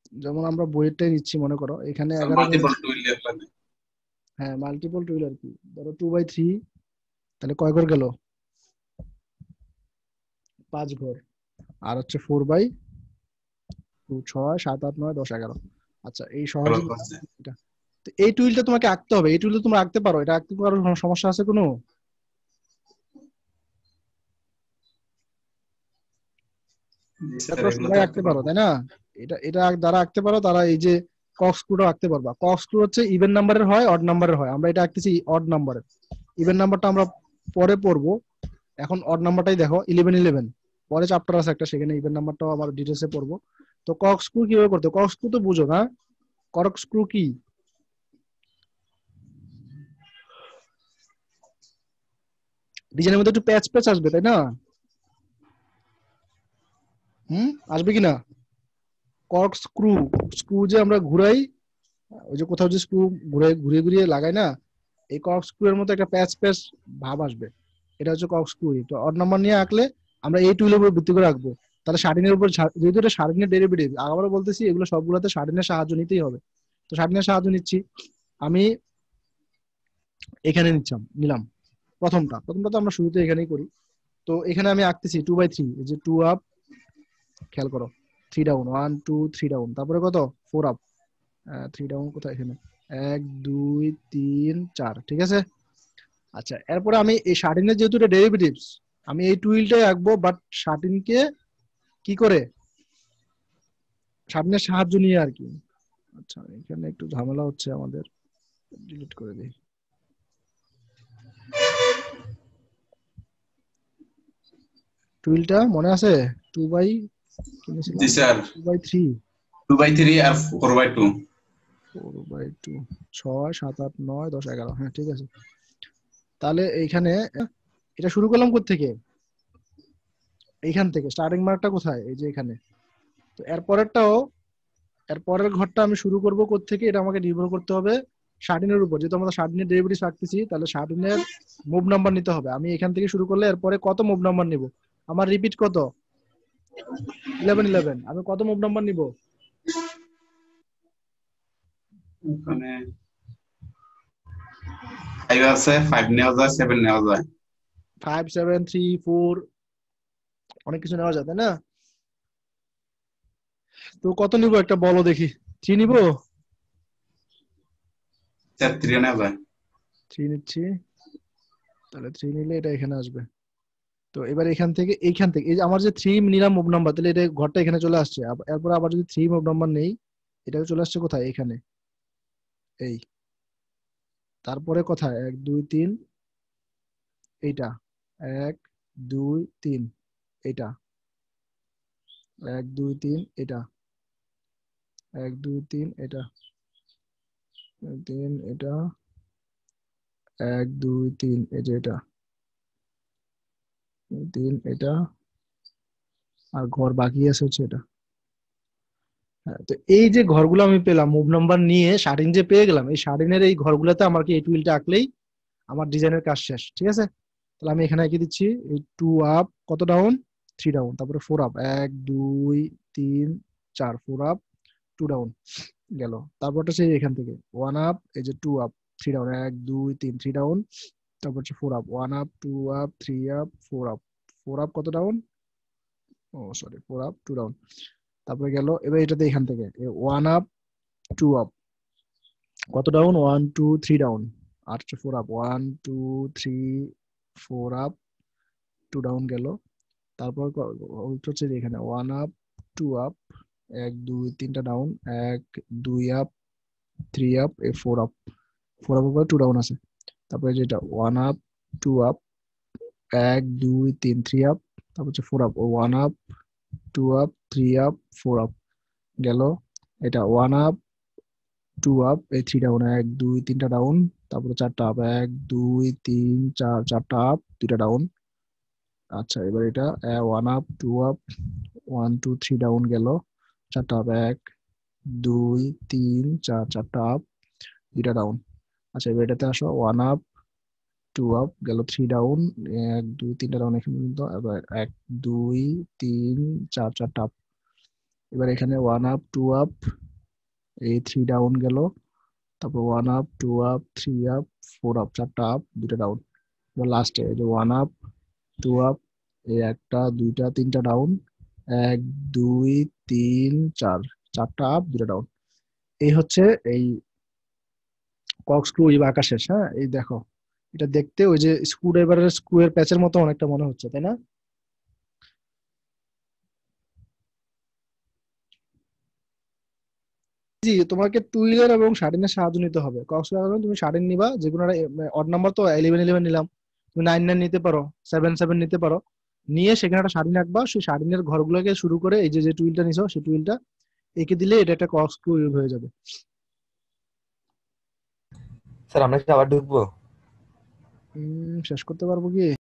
যেমন আমরা বইয়েরটাই নিচ্ছি, মনে করো এখানে স্যার 11 গুণ। মাল্টিপল টুইলের লাগে। হ্যাঁ, মাল্টিপল টুইল আর কি। ধরো 2/3, তাহলে কয় ঘর গেল? 5 ঘর। আর হচ্ছে 4/2, 6, 7, 8, 9, 10, 11। আচ্ছা, এই সহজে এটা। তো এই টুইলটা তোমাকে আঁকতে হবে, এই টুইলটা তোমরা আঁকতে পারো, এটা আঁকতে পারো, কোনো সমস্যা আছে কোনো? জি এটা স্যার, তো এগুলো তো সবাই রাখতে আঁকতে পারো, পারবো। তাই না? এটা যারা আঁকতে পারো তারা এই যে কক স্ক্রুটা আঁকতে পারবা। কক স্ক্রু হচ্ছে ইভেন নাম্বারের হয়, অড নাম্বারের হয়। আমরা এটা আঁকতেছি অড নাম্বারের। ইভেন নাম্বারটা আমরা পরে পড়বো, এখন অড নাম্বারটাই দেখো, 11 11। পরে চ্যাপ্টার আছে একটা, সেখানে ইভেন নাম্বারটাও আবার ডিটেলসে পড়বো। তো কক স্ক্রু কিভাবে করতে, কক স্ক্রু তো বুঝো না? কক স্ক্রু কি? ডিজাইনের মধ্যে একটু প্যাচ প্যাচ আসবে, তাই না? আসবে কি না? কক স্ক্রু, স্ক্রু যে আমরা ঘুরাই, ওই যে কোথাও যে স্ক্রু ঘুরে ঘুরিয়ে ঘুরিয়ে লাগাই না, এই কক স্ক্রু এর মতো একটা প্যাচ প্যাচ ভাব আসবে। এটা হচ্ছে কক স্ক্রু। তো অড নাম্বার নিয়ে আঁকলে আমরা এই টুলের উপর ভিত্তি করে আঁকবো। তাহলে স্বাধীনের উপর, যেহেতু এটা স্বাধীনের ডেরিভেটিভ, আবারও বলতেছি এগুলো সবগুলোতে স্বাধীনের সাহায্য নিতেই হবে। তো স্বাধীনের সাহায্য নিচ্ছি আমি, এখানে নিলাম। প্রথমটা তো আমরা শুরুতে এখানেই করি। তো এখানে আমি আঁকতেছি 2/3, এই যে 2 আপ, খেয়াল করো, 3 ডাউন, 1 2 3 ডাউন, তারপরে কত, 4 আপ। 3 ডাউন কোথায়, এখানে 1 2 3 4, ঠিক আছে। আচ্ছা, এরপরে আমি এই শার্টিনের যেহেতু এটা ডেরিভেটিভস, আমি এই টুইলটাই আঁকবো, বাট শার্টিনকে কি করে, শার্টিনের সাহায্য নিয়ে আর কি। আচ্ছা, এখানে একটু ঝামেলা হচ্ছে আমাদের, ডিলিট করে দিই। টুইলটা মনে আছে? টু বাই, জি কিনেছিলাম স্যার, 2/3, 2/3 আর 4/2। 4/2, 6 7 8 9 10 11, হ্যাঁ ঠিক আছে। তাহলে এইখানে এটা শুরু করলাম কোত্থেকে, এইখান থেকে স্টার্টিং মার্কটা কোথায়, এই যে এখানে। তো এর পরের ঘরটা আমি শুরু করব কোত্থেকে, এটা আমাকে নির্ভর করতে হবে শার্টিনের উপর। যেহেতু আমরা শার্টিনের ডেরিভেটিভ রাখতেছি, তাহলে শার্টিনের মুভ নাম্বার নিতে হবে। আমি এখান থেকে শুরু করলে এরপরে কত মুভ নাম্বার নিব? আমার রিপিট কত, 11 11। আমি কত মুভ নাম্বার নিব? ওখানে 5 আছে, 5 নেওয়া যায়, 7 নেওয়া যায়। 5 7 3 4, অনেক কিছু নেওয়া যায়, তাই না? তো কত নিব একটা বলো দেখি। 3 নিব? স্যার 3 নেওয়া যায়। 3 নিচ্ছি। তাহলে 3 নিলে এটা এখানে আসবে। তো এবার এইখান থেকে এই যে আমার যে 3 নিলাম মুভ নাম্বার, তাহলে এটা ঘরটা এখানে চলে আসছে। এরপর আবার যদি 3 মুভ নাম্বার নেই, এটা চলে আসছে কোথায়, এখানে, এই। তারপরে কোথায়, 1 2 3, এইটা, 1 2 3, এইটা, 1 2 3, এটা, 1 2 3, এটা, 3, এটা, 1 2 3, এই যে এটা, 3, এটা, আর ঘর বাকি আছে হচ্ছে এটা। হ্যাঁ, তো এই যে ঘরগুলো আমি পেলাম মুভ নাম্বার নিয়ে, শার্টিন যে পেয়ে গেলাম, এই শার্টিনের এই ঘরগুলোতে আমাকে এই টুইলটা আঁকলেই আমার ডিজাইনের কাজ শেষ, ঠিক আছে। তাহলে আমি এখানে এঁকে দিচ্ছি, এই 2 আপ, কত ডাউন, 3 ডাউন, তারপরে 4 আপ, 1 2 3 4, 4 আপ, 2 ডাউন গেল। তারপরটা সেই এখান থেকে 1 আপ, এই যে 2 আপ, 3 ডাউন, 1 2 3, 3 ডাউন, তারপর হচ্ছে 4 up, 1 up, 2 up, 3 up, 4 up, 4 up কত down, oh sorry, 4 up, 2 down, তারপরে গেল। এবার এটাতে এখান থেকে 1 আপ, 2 আপ, কত ডাউন, 1 2 3 ডাউন, আর 4 আপ, 1 2 3 4 আপ, 2 ডাউন গেল। তারপর হচ্ছে যে এখানে 1 আপ, 2 আপ, 1 2 3টা down, 1 2 up, 3 up, 4 up, 4 up উপরে 2 ডাউন আছে। তারপরে যেটা 1 আপ, 2 আপ, 1 2 3, 3 আপ, তারপর হচ্ছে 4 up, 1 up, 2 up, 3 up, 4 up গেল। এটা 1 আপ, 2 আপ, এই 3 ডাউন, 1 2 3টা ডাউন, তারপরে 4টা আপ, 1 2 3 4, 4টা আপ, 2টা ডাউন। আচ্ছা, এবার এটা 1 আপ, 2 আপ, 1 2 3 ডাউন গেল, 4টা আপ, 1 2 3 4, 4টা আপ, 2টা ডাউন। আচ্ছা, এবার এটাতে আসো, 1 আপ, 2 আপ গেল, 3 ডাউন, 1 2 3টা ডাউন এখানে পর্যন্ত। এবার 1 2 3 4, 4টা আপ, এবার এখানে 1 আপ 2 আপ, এই 3 ডাউন গেল, তারপর 1 আপ 2 আপ 3 আপ 4 আপ, 4টা আপ 2টা ডাউন। এবার লাস্টে এই যে 1 আপ 2 আপ, এই একটা 2টা 3টা ডাউন, 1 2 3 4, 4টা আপ 2টা ডাউন। এই হচ্ছে এই কর্কস্ক্রু ওয়েভ আঁকা শেষ। হ্যাঁ, এই দেখো এটা দেখতে ওই যে স্ক্রু ড্রাইভারের স্ক্রুয়ের প্যাচের মতো অনেকটা মনে হচ্ছে, তাই না? জি, তোমাকে টুইলের এবং শার্ডিনের সাহায্য নিতে হবে। কক্সবাজার তুমি শার্ডিন নিবা, যে কোনো অড নাম্বার তো 11 11 নিলাম, তুমি 9 9 নিতে পারো, 7 7 নিতে পারো। নিয়ে সেখানে একটা শার্ডিন আঁকবা, সেই শার্ডিনের ঘরগুলোকে শুরু করে এই যে যে টুইলটা নিছো সেই টুইলটা এঁকে দিলে এটা একটা কক্সক্রু হয়ে যাবে। স্যার আমরা কি আবার ঢুকবো? শেষ করতে পারবো কি?